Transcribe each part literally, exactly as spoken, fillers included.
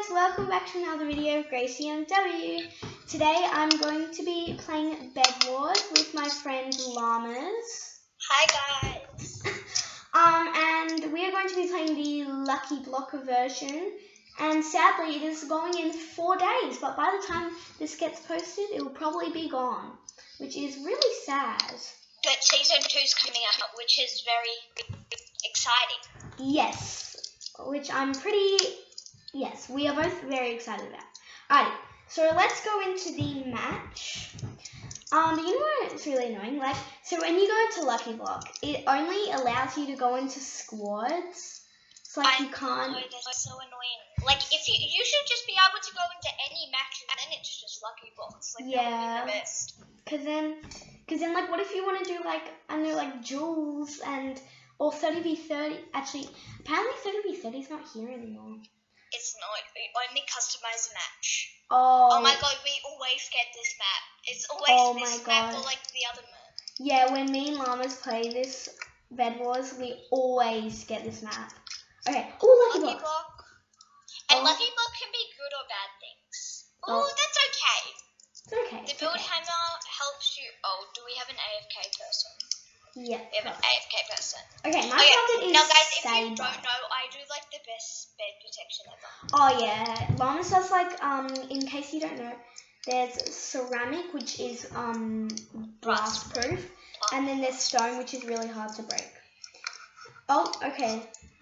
welcome back to another video of Gracie and W. Today I'm going to be playing BedWars with my friend Llamas. Hi guys. um, and we are going to be playing the Lucky Blocker version. And sadly, it is going in four days, but by the time this gets posted, it will probably be gone, which is really sad. But season two is coming out, which is very exciting. Yes, which I'm pretty. Yes, we are both very excited about. Alright, so let's go into the match. Um, you know what it's really annoying? Like, so when you go into Lucky Block, it only allows you to go into squads. It's like I you can't. know, that's so annoying. Like, if you you should just be able to go into any match, and then it's just Lucky Blocks. Like, Yeah. that would be the best. Cause then, cause then, like, what if you want to do like I know, like Jules and or thirty v thirty? Actually, apparently thirty v thirty is not here anymore. It's not. We only customize a match. Oh. Oh my god, we always get this map. It's always Oh this my map God. or like the other map. Yeah, when me and Llamas play this BedWars, we always get this map. Okay. Oh, Lucky, Lucky Block. Block. And Oh. Lucky Block can be good or bad things. Oh, Oh. that's okay. It's okay. The it's build okay. hammer helps you. Oh, do we have an A F K person? Yeah. We have an A F K person. Okay, my Okay, target is now guys, if you Saber. don't know, I do like the best bed protection ever. Oh yeah, Llamas does like um. In case you don't know, there's ceramic, which is um blast proof, and then there's stone, which is really hard to break. Oh, okay.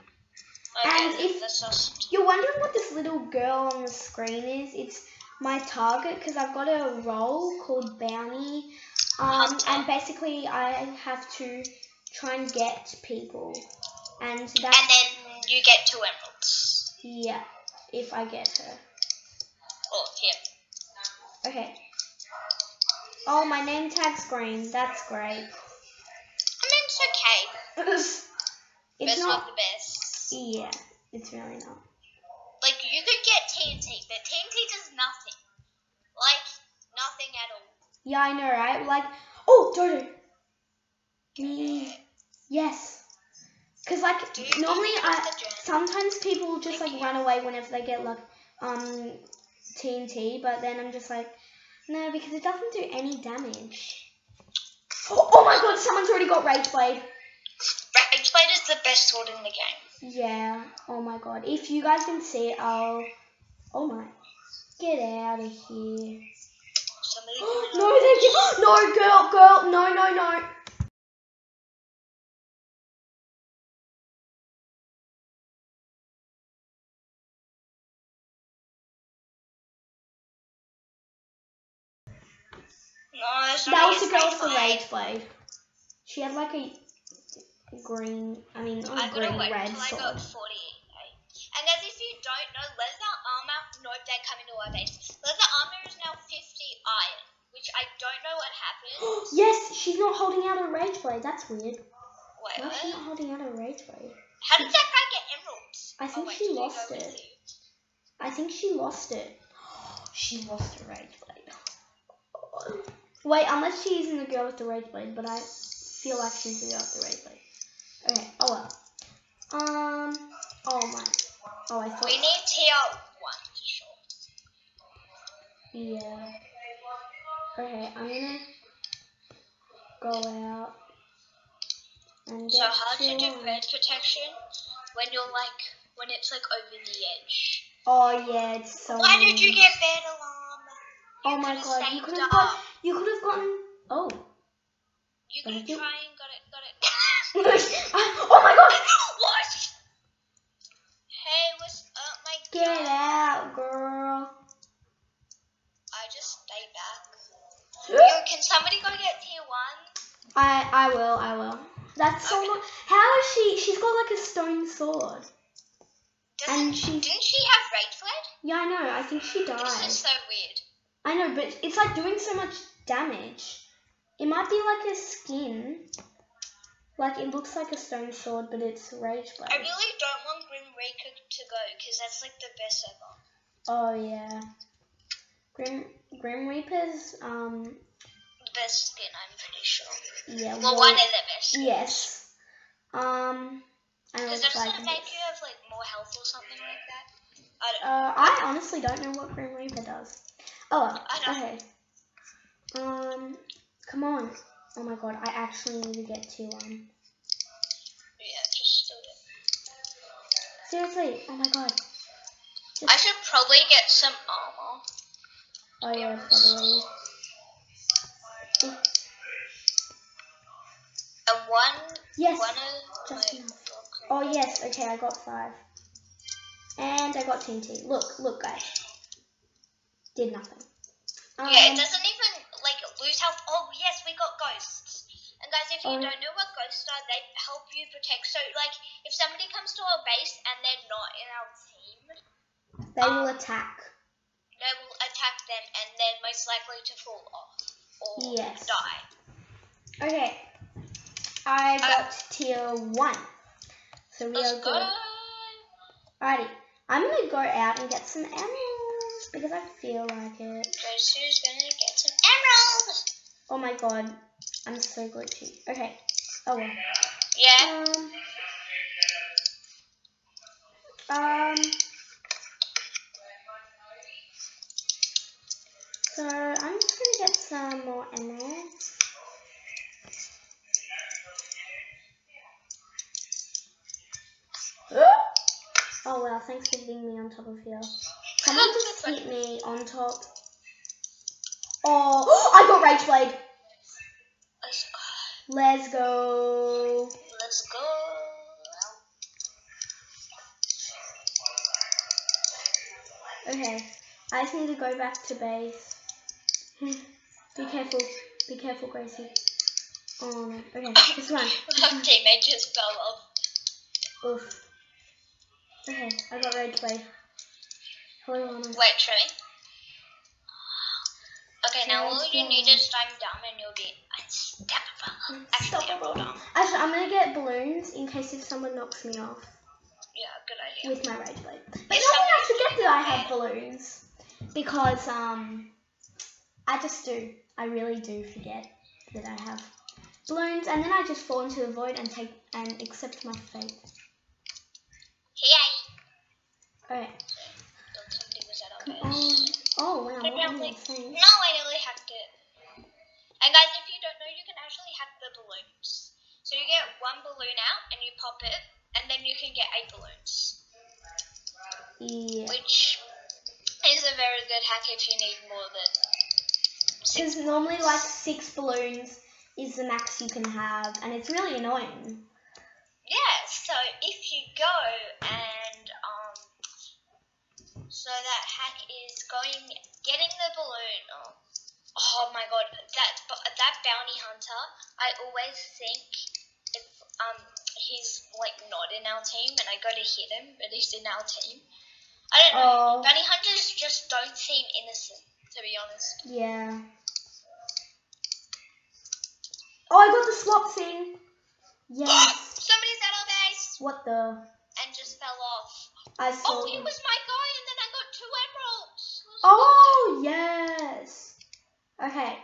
Okay, And if- that's just You're wondering what this little girl on the screen is? It's my target because I've got a role called Bounty, um, Hunter. and basically I have to try and get people, and and that's then you get two emeralds. yeah, if I get her. Or him. Okay. Oh, my name tag's green. That's great. I mean, it's okay. It's But it's not. not the best. Yeah, it's really not. Like, you could get T N T, but T N T does nothing. Like, nothing at all. Yeah, I know, right? Like, oh, Dodo. Me. Yes. Cause like Do you normally think I it's the gem? sometimes people just like Thank you. run away whenever they get like um T N T, but then I'm just like no, because it doesn't do any damage. Oh, oh my god, someone's already got Rage Blade. Rage Blade is the best sword in the game. Yeah. Oh my god. If you guys can see it, I'll. Oh my. Get out of here. Somebody No, they get. No, girl, girl. No, no, no. No, that's That not was the his girl Rage with the Blade. Rage Blade. She had like a green. I mean, not I a gotta green, wait red until I sword. got forty-eight. And guys, if you don't know, leather armor, no, they're coming to our base. Leather armor is now fifty iron, which I don't know what happened. Yes, she's not holding out a Rage Blade. That's weird. Wait, Why is she what? not holding out a Rage Blade? How did that guy get emeralds? I think oh, wait, she did he lost go with it. you? I think she lost it. She lost her Rage Blade. Wait, unless she's in the girl with the Rage Blade, but I feel like she's the girl with the Rage Blade. Okay, oh well. Um, oh my. Oh, I thought. We need tier one for sure. Yeah. Okay, I'm gonna go out and get So how to do one. bed protection when you're like, when it's like over the edge. Oh yeah, it's so. Why annoying. did you get bed alarm? You Oh my could've god, you saved could have up. got. You could have gotten. Oh. You could have Thank you. tried and got it, got it. Oh my god! What? Hey, what's up, my Get guy? out, girl. I just stay back. Yo, can somebody go get tier one? I I will, I will. That's so Okay. long. How is she? She's got like a stone sword. Doesn't, And she- didn't she have rage blade? Yeah, I know. I think she This died. is so weird. I know, but it's like doing so much damage. It might be like a skin. Like it looks like a stone sword, but it's rage I blade. really don't want Grim Reaper to go because that's like the best ever. Oh yeah. Grim Grim Reaper's um The best skin, I'm pretty sure. yeah. Well, well- one of the best. Yes. Um. And it Because looks doesn't like it make this. you have like more health or something like that? I don't know. Uh, I honestly don't know what Grim Reaper does. Oh, well, I know. okay. Um, come on. Oh my god, I actually need to get to um. Yeah, just do it. Seriously, oh my god. Just... I should probably get some armor. Oh yeah, honest. probably. And one. Yes. One of Just my enough. block Oh creepers. yes, okay, I got five. And I got T N T. Look, look, guys. Did nothing. Um, Yeah, it doesn't even like lose health. Oh yes, we got ghosts. And guys, if you Oh. don't know what ghosts are, they help you protect. So like, if somebody comes to our base and they're not in our team, they um, will attack. they will attack them, and they're most likely to fall off or Yes. die. Okay. I Uh, got tier one. So we Let's are go. good. Alrighty. I'm gonna go out and get some emeralds because I feel like it. Guys, who's gonna get some emeralds? Oh my god. I'm so glitchy. Okay. Oh well. Yeah. Um. Um. So I'm just gonna get some more emeralds. Oh wow, thanks for hitting me on top of here. Someone just hit me on top. Oh, I got Rage Blade. Let's go. Let's go. Let's go. Okay, I just need to go back to base. Be careful. Be careful, Gracie. Oh no. Okay, just run. My teammate just fell off. Oof. Okay, I got Rage Blade. Hello, llamas. Wait, show me. Okay, now all Let's you go. need is time down and you'll be unstoppable. Actually, I'm Unstoppable. down. Actually, I'm gonna get balloons in case if someone knocks me off Yeah, good idea. with my Rage Blade. But If no one someone- actually gets that I have balloons because um, I just do. I really do forget that I have balloons, and then I just fall into the void and take and accept my fate. Hey, Okay. thought somebody was at our Come on. base. Oh wow, what Apparently, am I saying? no, I nearly hacked it. And guys, if you don't know, you can actually hack the balloons. So you get one balloon out and you pop it, and then you can get eight balloons. Yeah. Which is a very good hack if you need more than Because normally like six balloons is the max you can have, and it's really annoying. yeah. So if you go and um, so that hack is going getting the balloon. Oh, oh my god, that that bounty hunter. I always think if um he's like not in our team, and I go to hit him, but he's in our team. I don't know. Oh. Bounty hunters just don't seem innocent, to be honest. Yeah. Oh, I got the swap thing. Yes. Somebody's at our base What the? and just fell off. I saw Oh, he them. was my guy, and then I got two emeralds. Let's Oh, yes. Okay.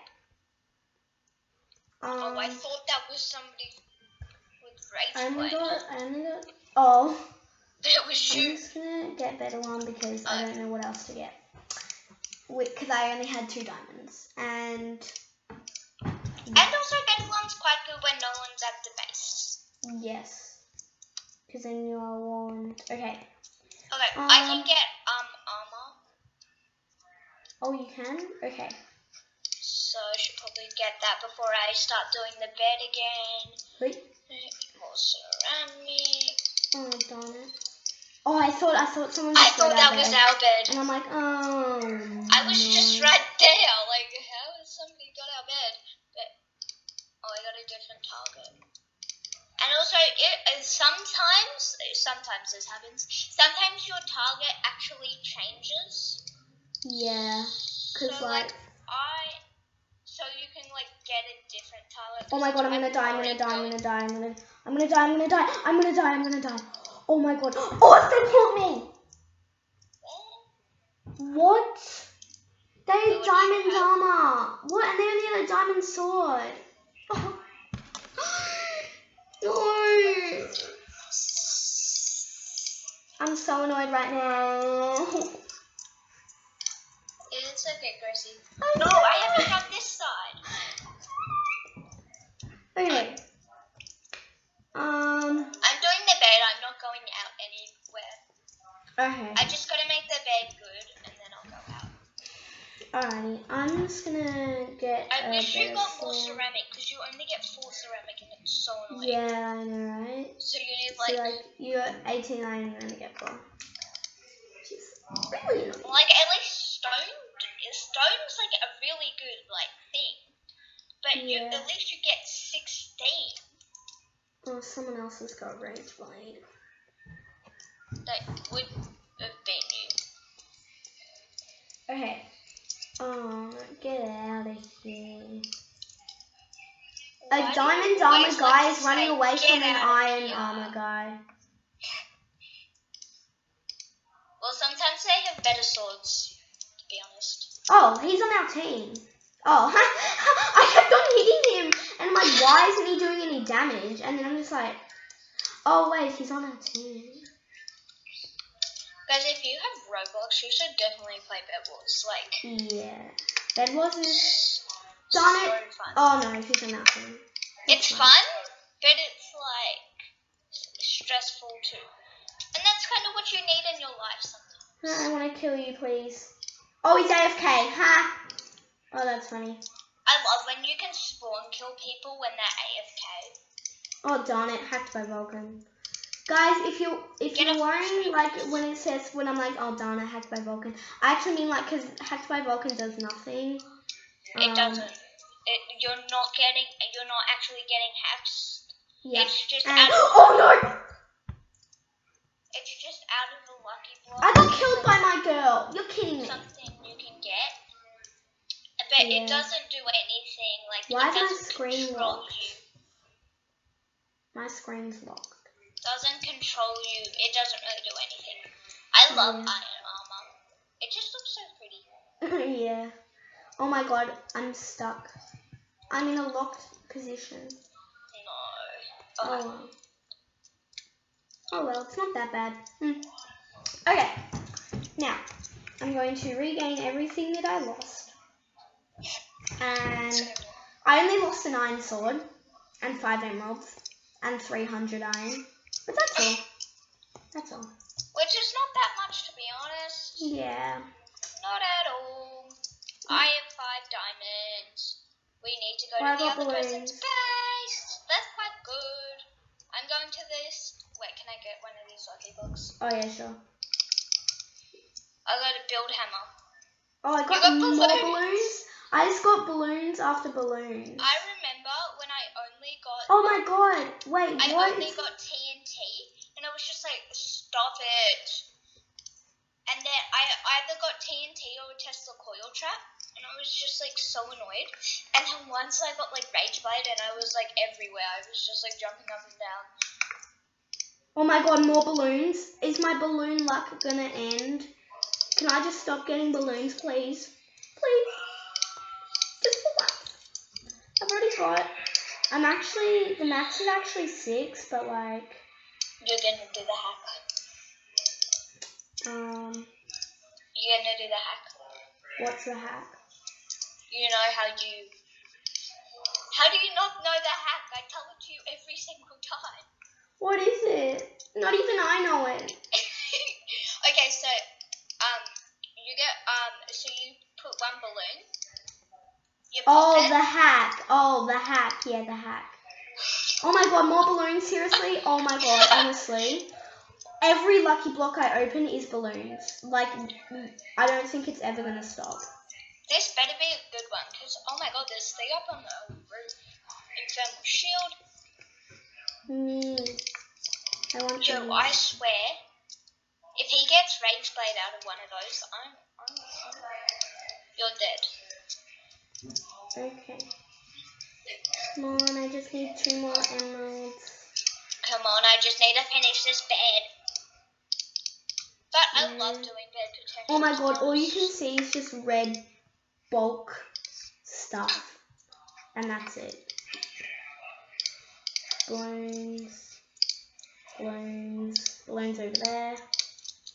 go. Um, Oh, I thought that was somebody with I rage only blade. got, I only got, oh. But it was I'm you. just gonna get better one because I don't know what else to get. Because I only had two diamonds. And, And also, better one's quite good when no one's at the base. yes. Because then you are warned. Okay. Okay, I Um, can get um armor, Oh, you can? Okay. so I should probably get that before I start doing the bed again. Wait. More ceramic. Oh, darn it. Oh, I thought, I thought someone I just thought got that our was bed. our bed. And I'm like, oh. I was no. just right there. Like, how has somebody got our bed? But oh, I got a different target. And also, it uh, sometimes, sometimes this happens. Sometimes your target actually changes. Yeah. Because, So like, like I, so you can like get a different target. oh my god, I'm gonna die, I'm gonna die, I'm gonna die, I'm gonna, I'm gonna die, I'm gonna die, I'm gonna die, I'm gonna die. Oh my god. Oh, they killed me! What? They had What do you diamond have? armor. What? And they only had a diamond sword. Oh. No. so annoyed right now. It's okay, Gracie. I No, know. I haven't done this side. Okay. Um. I'm doing the bed. I'm not going out anywhere. Okay. I just gotta make the bed good, and then I'll go out. Alrighty. I'm just gonna get. I a wish you better got more sword. ceramic, because you only get four ceramic, and it's so annoying. Yeah, I know, right? So you need So like, like you got eighteen iron, you're gonna get four. Which is really annoying. like at least stone. Stone's like a really good like thing, but you Yeah. at least you get sixteen. Oh, someone else has got rage blade. That would have been you. Okay. Oh, get out of here. Why A do you diamond always armor like guy to is running say, away "Get from an out of iron here"? armor guy. Well, sometimes they have better swords, to be honest. Oh, he's on our team. Oh, I kept on hitting him, and I'm like, why isn't he doing any damage? And then I'm just like, oh wait, he's on our team. Guys, if you have Roblox, you should definitely play BedWars. Like, Yeah. BedWars is... so Darn it. fun. Oh no, he's on our team. It's That's fun, but it's like stressful too. And that's kind of what you need in your life sometimes. I want to kill you, please. Oh, he's A F K. Ha! Oh, that's funny. I love when you can spawn kill people when they're A F K. Oh, darn it. Hacked by Vulcan. Guys, if, you, if Get you're off worrying, the screen, like, please. when it says, when I'm like, oh, darn it, hacked by Vulcan, I actually mean, like, because hacked by Vulcan does nothing. It Um, doesn't. It, you're not getting, you're not actually getting hacked. Yeah. It's just And, out of, oh, no! it's just out of the lucky block. I got killed by my girl. You're kidding me. Something you can get. But Yeah. it doesn't do anything. Like, Why it is my doesn't screen control locked? you. My screen's locked. Doesn't control you. It doesn't really do anything. I love Yeah. iron armor. It just looks so pretty. Yeah. Oh my god, I'm stuck. I'm in a locked position. No. Oh Okay. well. Oh well, it's not that bad. Hmm. Okay. Now, I'm going to regain everything that I lost. And I only lost an iron sword, and five emeralds, and three hundred iron. But that's all. That's all. Which is not that much, to be honest. Yeah. Not at all. I have five diamonds. We need to go Well, I to the got other balloons. person's base. That's quite good. I'm going to this. Wait, can I get one of these lucky blocks? Oh yeah, sure. I got a build hammer. Oh, I got, got more balloons. balloons. I just got balloons after balloons. I remember when I only got. Oh my god! Wait, I what? only got T N T, and I was just like, stop it. And then I either got T N T or a Tesla coil trap, and I was just like so annoyed. And then once I got like rage blade, and I was like everywhere. I was just like jumping up and down. Oh my god, more balloons. Is my balloon luck gonna end? Can I just stop getting balloons, please? Please. Just for once. I've already got. I'm actually, the max is actually six, but like. You're gonna do the hack. Um. You're gonna do the hack. What's the hack? You know how you. How do you not know the hack? I tell it to you every single time. What is it? Not even I know it. Okay, so um, you get um, so you put one balloon. You pop Oh, it. the hack. Oh, the hack. Yeah, the hack. Oh my god, more balloons, seriously? Oh my god, honestly. Every lucky block I open is balloons. Like, I don't think it's ever gonna stop. This better be a good one, because oh my god, there's three up on the roof. Infernal shield. Mm. I want Joe, these. I swear, if he gets rage blade out of one of those, I'm, I'm, you're dead. Okay. Come on, I just need two more emeralds. Come on, I just need to finish this bed. But I Mm. love doing bed protection. Oh my god, all you can see is just red bulk stuff. And that's it. Balloons. Balloons. Balloons over there.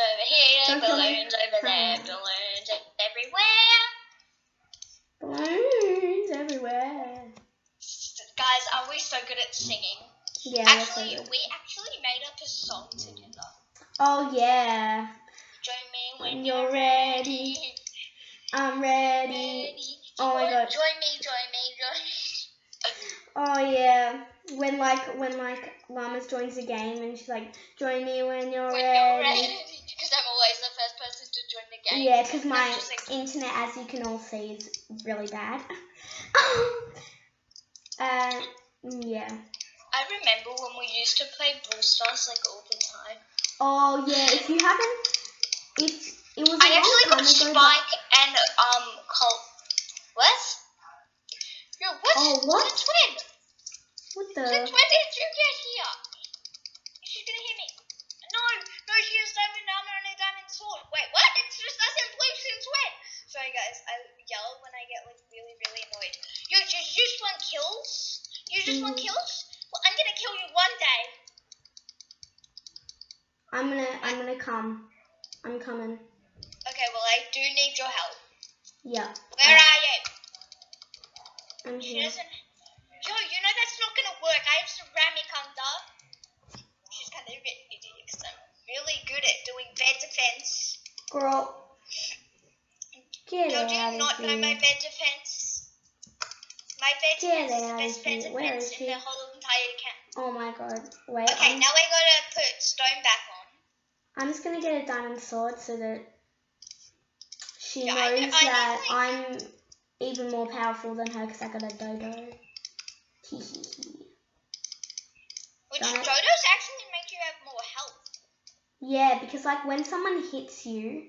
over here, Don't kill me. balloons over there, Hmm. balloons everywhere. Balloons everywhere. Guys, are we so good at singing? Yeah, Actually, that's so good. we actually made up a song together. Oh yeah. Join me when When you're you're ready. ready, I'm ready. Ready. Oh my god. Join me, join me, join me. Oh yeah. When like when like Llamas joins the game and she's like, join me when you're When ready. you're ready. Because I'm always the first person to join the game. Yeah, because I'm my just like, internet, as you can all see, is really bad. uh, yeah. I remember when we used to play Brawl Stars like all the time. Oh yeah. If you haven't, if it was a I long actually time got ago. Spike and um Colt. What? Yo, what? Oh, what? The twin. What the? The twin did you get here? She's gonna hit me. No, no, she has diamond armor and a diamond sword. Wait, what? It's just us in blue since when? Sorry guys, I yell when I get like really, really annoyed. You just, just want kills? You just Mm. want kills? Well, I'm gonna kill you one day. I'm gonna, I'm gonna come. I'm coming. Okay, well I do need your help. Yeah. Where are you? I'm She here. doesn't. Yo, you know that's not gonna work. I have ceramic under. She's kind of a bit idiot because I'm really good at doing bed defense. Girl. Get Yo, out do you of not know my here. bed defense? My bed Get defense is the out best of bed here. Where defense is in she? the whole entire camp. Oh my god. Wait. Okay, I'm, now we're gonna put stone back on. I'm just gonna get a diamond sword so that she Yeah, I knows know- I that know, I'm even more powerful than her because I got a dodo. Hee hee hee. Which Darn it. dodos actually make you have more health. Yeah, because like when someone hits you,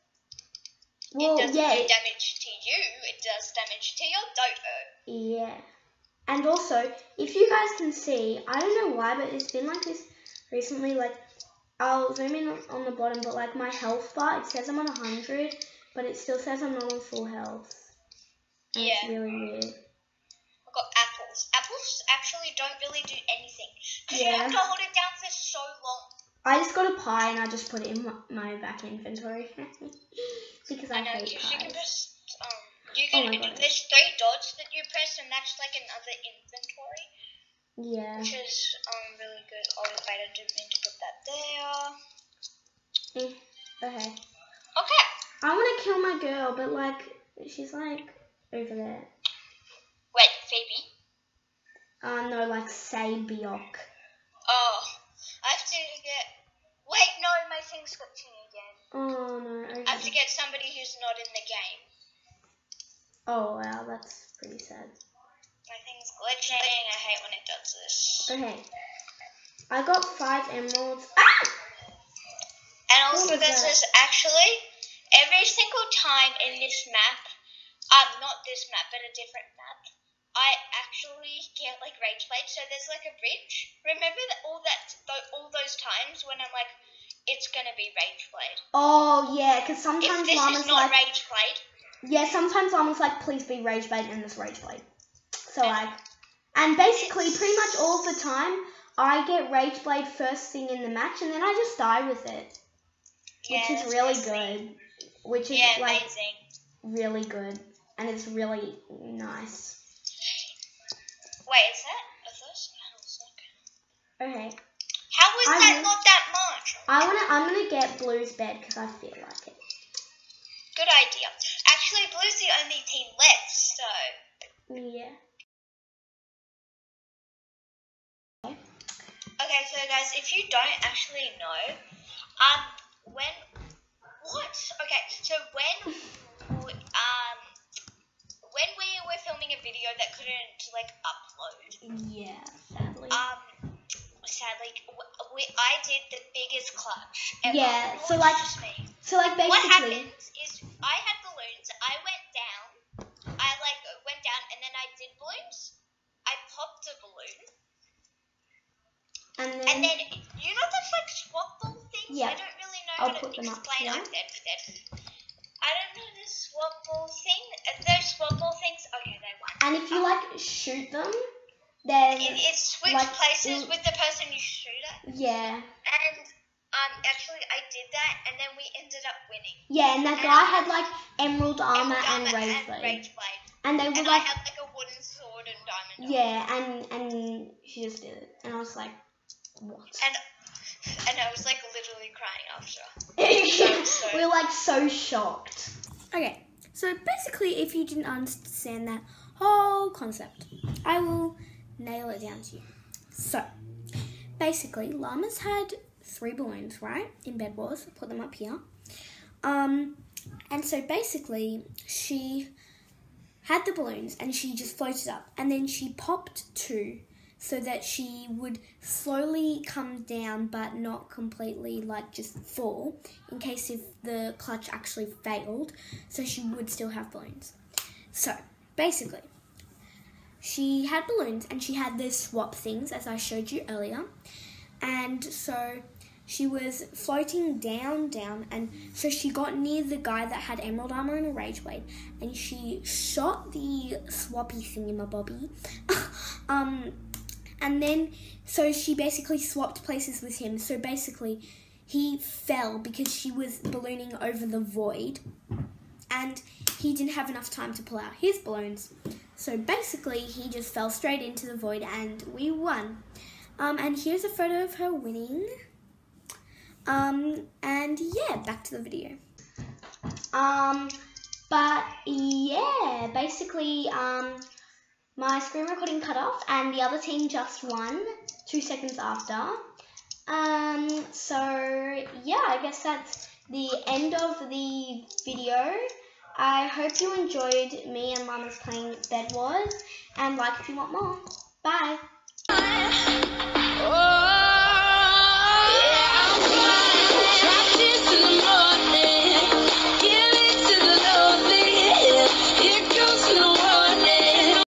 well, it doesn't yeah, do it- damage to you, it does damage to your dodo. yeah. And also, if you guys can see, I don't know why, but it's been like this recently. Like, I'll zoom in on, on the bottom, but like my health bar, it says I'm on one hundred, but it still says I'm not on full health. And Yeah. it's really weird. I've got apples. Apples actually don't really do anything. Because you Yeah. have to hold it down for so long. I just got a pie and I just put it in my, my back inventory. Because I, I know, hate because you can pies. press, um, you Oh can, my God. there's three dots that you press and that's like another inventory. Yeah. Which is, um, really good. Oh, wait, I didn't mean to put that there. Eh, okay. Okay. I want to kill my girl, but like, she's like over there. Wait, Phoebe? Uh, no, like Sabiok. Oh, I have to get, wait, no, my thing's glitching again. Oh no. Okay. I have to get somebody who's not in the game. Oh wow, that's pretty sad. My thing's glitching. I hate when it does this. Okay. I got five emeralds. Ah! And also, What was this that? is actually every single time in this map, um, not this map, but a different map, I actually get like rage blade. So there's like a bridge. Remember that all that th- all those times when I'm like, it's gonna be rage blade. Oh yeah, because If sometimes this llamas is not like rage blade, yeah, sometimes llamas like please be rage blade and this rage blade. So like, and basically pretty much all of the time I get rage blade first thing in the match and then I just die with it, yeah, which is that's really amazing. good. Which is Yeah, like amazing. really good and it's really nice. Wait, is that a first? Okay. How is I that will- not that much? I wanna I'm gonna get Blue's bed because I feel like it. Good idea. Actually, Blue's the only team left, so. Yeah. Okay, so guys, if you don't actually know, um, when, what? Okay, so when, w- um, when we were filming a video that couldn't, like, upload, Yeah, sadly. um, sadly, w- we, I did the biggest clutch ever. Yeah, Not so, like, just me. So like What basically happens is, I had balloons, I went down, I, like, went down, and then I did balloons, I popped a balloon, and then, and then, you know those, like, swap ball things? Yeah. I don't really know I'll how to put them up explain. here. I'm dead for dead. I don't know the swap ball thing. Uh, Those swap ball things, okay, they won. and if you like shoot them, then It, it switched like, places it- with the person you shoot at. yeah. And, um, actually, I did that, and then ended up winning. Yeah, and that and guy had like emerald armor Emerald and armor rage and blade. rage blade. And they were And like, I had like a wooden sword and diamond. yeah, and and she just did it, and I was like, what? And and I was like literally crying after. so, so. We were like so shocked. Okay, so basically, if you didn't understand that whole concept, I will nail it down to you. So, basically, llamas had three balloons, right, in BedWars. I'll put them up here. Um, and so basically, she had the balloons and she just floated up, and then she popped two so that she would slowly come down but not completely like just fall in case if the clutch actually failed, so she would still have balloons. So basically, she had balloons and she had the swap things as I showed you earlier, and so she was floating down, down, and so she got near the guy that had emerald armor and a rage blade, and she shot the swappy thingamabobby. um, and then, so she basically swapped places with him. So basically, he fell because she was ballooning over the void, and he didn't have enough time to pull out his balloons. So basically, he just fell straight into the void, and we won. Um, and here's a photo of her winning. Um, and yeah, back to the video. Um, but yeah, basically, um, my screen recording cut off and the other team just won two seconds after. Um, so yeah, I guess that's the end of the video. I hope you enjoyed me and Llamas playing BedWars, and like if you want more. Bye!